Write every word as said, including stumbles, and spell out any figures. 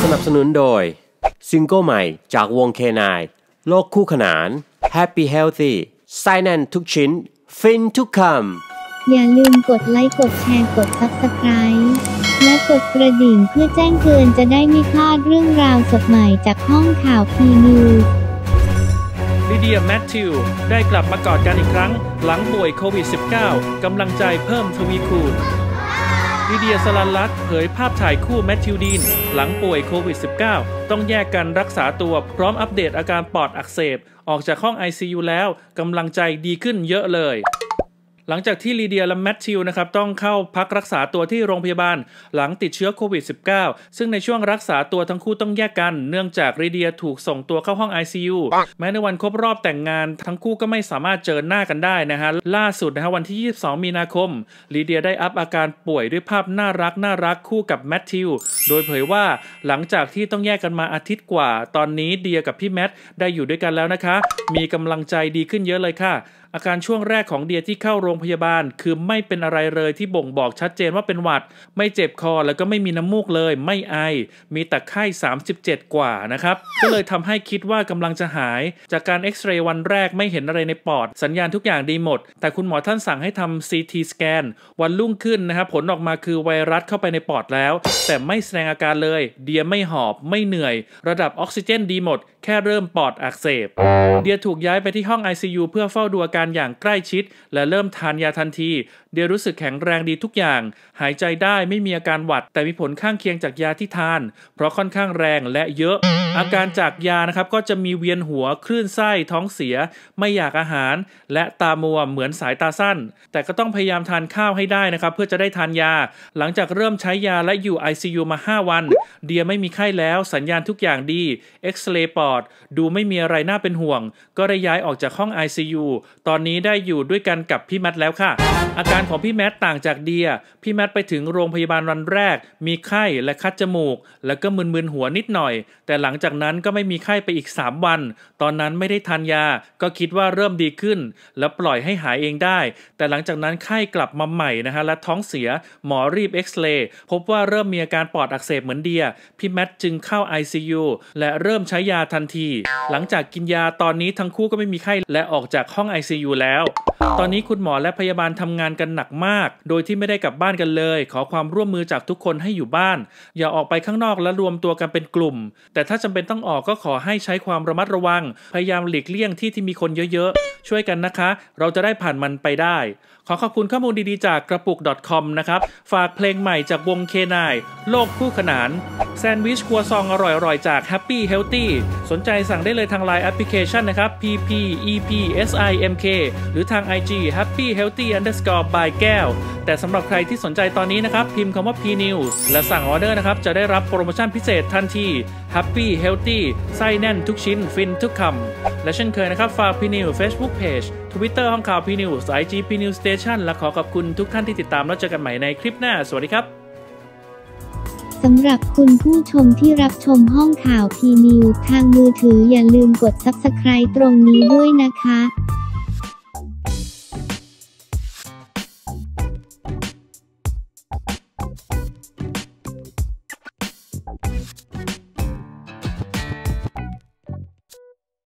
นับสนุนโดยซิงเกิลใหม่จากวง เค ไนน์ โลกคู่ขนาน Happy Healthy ไส้แน่นทุกชิ้นฟินทุกคำอย่าลืมกดไลค์กดแชร์กด ซับสไครบ์ และกดกระดิ่งเพื่อแจ้งเตือนจะได้ไม่พลาดเรื่องราวสดใหม่จากห้องข่าวพีนิวส์ลิเดียแมทธิวได้กลับมากอดกันอีกครั้งหลังป่วยโควิด สิบเก้า กำลังใจเพิ่มทวีคูณลิเดียสลันลัตเผยภาพถ่ายคู่แมทธิวดีนหลังป่วยโควิด สิบเก้า ต้องแยกกันรักษาตัวพร้อมอัปเดตอาการปอดอักเสบออกจากห้อง ไอ ซี ยู แล้วกำลังใจดีขึ้นเยอะเลยหลังจากที่ลีเดียและแมทธิวนะครับต้องเข้าพักรักษาตัวที่โรงพยาบาลหลังติดเชื้อโควิด สิบเก้า ซึ่งในช่วงรักษาตัวทั้งคู่ต้องแยกกันเนื่องจากลีเดียถูกส่งตัวเข้าห้อง ไอ ซี ยู แม้ในวันครบรอบแต่งงานทั้งคู่ก็ไม่สามารถเจอหน้ากันได้นะฮะล่าสุดนะฮะวันที่ยี่สิบสองมีนาคมลีเดียได้อัพอาการป่วยด้วยภาพน่ารักน่ารักคู่กับแมทธิวโดยเผยว่าหลังจากที่ต้องแยกกันมาอาทิตย์กว่าตอนนี้เดียกับพี่แมทได้อยู่ด้วยกันแล้วนะคะมีกำลังใจดีขึ้นเยอะเลยค่ะอาการช่วงแรกของเดียที่เข้าโรงพยาบาลคือไม่เป็นอะไรเลยที่บ่งบอกชัดเจนว่าเป็นหวัดไม่เจ็บคอแล้วก็ไม่มีน้ำมูกเลยไม่ไอมีแต่ไข้สามสิบเจ็ดกว่านะครับก็เลยทำให้คิดว่ากำลังจะหายจากการเอ็กซเรย์วันแรกไม่เห็นอะไรในปอดสัญญาณทุกอย่างดีหมดแต่คุณหมอท่านสั่งให้ทำ ซี ที สแกนวันรุ่งขึ้นนะครับผลออกมาคือไวรัสเข้าไปในปอดแล้วแต่ไม่แสดงอาการเลยเดียไม่หอบไม่เหนื่อยระดับออกซิเจนดีหมดแค่เริ่มปอดอักเสบเดียถูกย้ายไปที่ห้อง ไอ ซี ยู เพื่อเฝ้าดูอาการอย่างใกล้ชิดและเริ่มทานยาทันทีเดียรู้สึกแข็งแรงดีทุกอย่างหายใจได้ไม่มีอาการหวัดแต่มีผลข้างเคียงจากยาที่ทานเพราะค่อนข้างแรงและเยอะอาการจากยานะครับก็จะมีเวียนหัวคลื่นไส้ท้องเสียไม่อยากอาหารและตามัวเหมือนสายตาสั้นแต่ก็ต้องพยายามทานข้าวให้ได้นะครับเพื่อจะได้ทานยาหลังจากเริ่มใช้ยาและอยู่ ไอ ซี ยู มาห้าวันเดียไม่มีไข้แล้วสัญญาณทุกอย่างดีเอ็กซเรย์ปอดดูไม่มีอะไรน่าเป็นห่วงก็ได้ย้ายออกจากห้อง ไอ ซี ยู ตอนนี้ได้อยู่ด้วยกันกับพี่แมทแล้วค่ะอาการของพี่แมทต่างจากเดียพี่แมทไปถึงโรงพยาบาลวันแรกมีไข้และคัดจมูกแล้วก็มึนๆหัวนิดหน่อยแต่หลังจากนั้นก็ไม่มีไข้ไปอีกสามวันตอนนั้นไม่ได้ทานยาก็คิดว่าเริ่มดีขึ้นแล้วปล่อยให้หายเองได้แต่หลังจากนั้นไข้กลับมาใหม่นะฮะและท้องเสียหมอรีบเอ็กซเรย์พบว่าเริ่มมีอาการปอดอักเสบเหมือนเดียพี่แมทจึงเข้า ไอ ซี ยู และเริ่มใช้ยาทันทีหลังจากกินยาตอนนี้ทั้งคู่ก็ไม่มีไข้และออกจากห้อง ไอ ซี ยู แล้วตอนนี้คุณหมอและพยาบาลทำงานกันหนักมากโดยที่ไม่ได้กลับบ้านกันเลยขอความร่วมมือจากทุกคนให้อยู่บ้านอย่าออกไปข้างนอกและรวมตัวกันเป็นกลุ่มแต่ถ้าจำเป็นต้องออกก็ขอให้ใช้ความระมัดระวังพยายามหลีกเลี่ยงที่ที่มีคนเยอะๆช่วยกันนะคะเราจะได้ผ่านมันไปได้ขอขอบคุณข้อมูลดีๆจากกระปุก .com นะครับฝากเพลงใหม่จากวง เค ไนน์ โลกคู่ขนานแซนด์วิชครัวซองอร่อยๆจาก Happy Healthy สนใจสั่งได้เลยทาง ไลน์ แอปพลิเคชันนะครับ พี พี อี พี เอส ไอ เอ็ม เค หรือทาง ไอ จี Happy Healthy underscore by แก้วแต่สำหรับใครที่สนใจตอนนี้นะครับพิมพ์คำว่า พี นิวส์ และสั่งออเดอร์นะครับจะได้รับโปรโมชั่นพิเศษทันที Happy Healthy ไส้แน่นทุกชิ้นฟินทุกคำและเช่นเคยนะครับฝาก พี นิวส์ Facebook Page Twitter ห้องข่าว พี นิวส์ ไอ จี พี นิวส์ Station และขอขอบคุณทุกท่านที่ติดตามแล้วเจอกันใหม่ในคลิปหน้าสวัสดีครับสำหรับคุณผู้ชมที่รับชมห้องข่าวพีนิวส์ทางมือถืออย่าลืมกด ซับสไครบ์ ตรงนี้ด้วยนะคะ